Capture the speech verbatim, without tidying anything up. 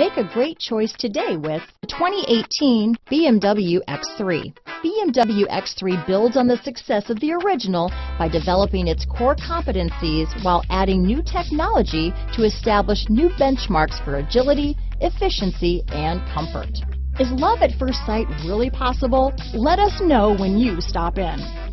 Make a great choice today with the twenty eighteen B M W X three. B M W X three builds on the success of the original by developing its core competencies while adding new technology to establish new benchmarks for agility, efficiency, and comfort. Is love at first sight really possible? Let us know when you stop in.